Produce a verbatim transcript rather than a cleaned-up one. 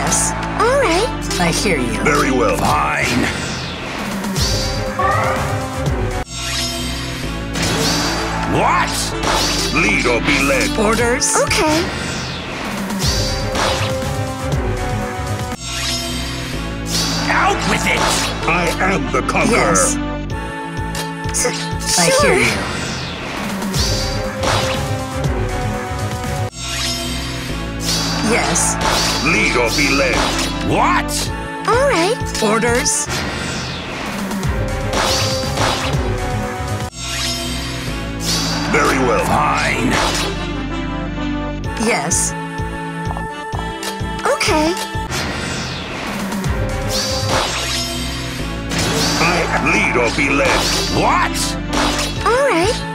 Yes. All right. I hear you. Very well. Fine. What? Lead or be led. Orders? Okay. Out with it! I am the conqueror. Yes. S I sure. hear you. Yes. Lead or be led. What? All right. Orders? Very well. Fine. Yes. Okay. I lead or be led. What? All right.